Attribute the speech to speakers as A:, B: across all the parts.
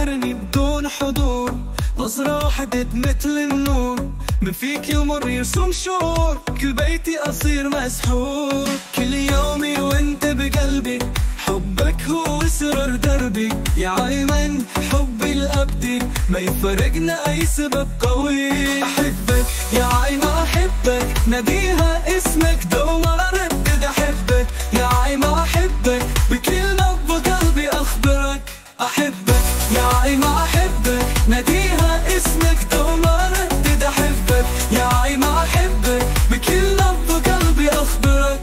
A: تحيرني بدون حضور، نظرة وحدت مثل النور، من فيك يمر يرسم شعور، كل بيتي أصير مسحور. كل يومي وانت بقلبي، حبك هو سرر دربي، يا أيمن حبي الأبدي، ما يفرقنا أي سبب قوي. أحبك يا أيمن أحبك، ناديها اسمك دوما أردد. أحبك يا أيمن أحبك، بكل نبض قلبي أخبرك. أحبك يا أيمن أحبك، ناديها اسمك دوما أردد. أحبك يا أيمن أحبك، بكل نبض قلبي أخبرك.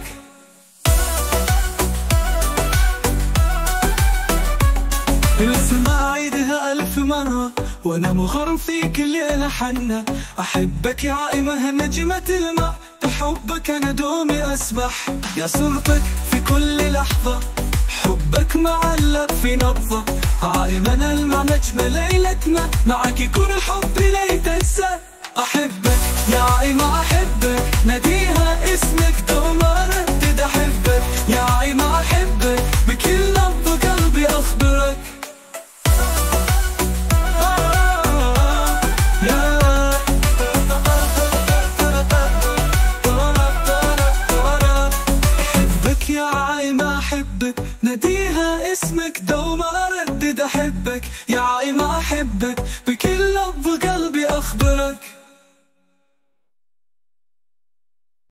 A: الاسمع عيدها ألف مرة، وأنا مغرم فيك الليلة حنة. أحبك يا أيمن نجمة الماء، بحبك أنا دومي أسبح. يا صورتك في كل لحظة، حبك معلق في نبضة. أيمن الماء نجمة ليلتنا، معك يكون الحب لا تنسى. أحبك يا أيمن أحبك، ناديها اسمك دوما أردد. أحبك يا أيمن أحبك، بكل نبض قلبي أخبرك. أحبك يا أيمن أحبك، ناديها اسمك دوما أردد. أحبك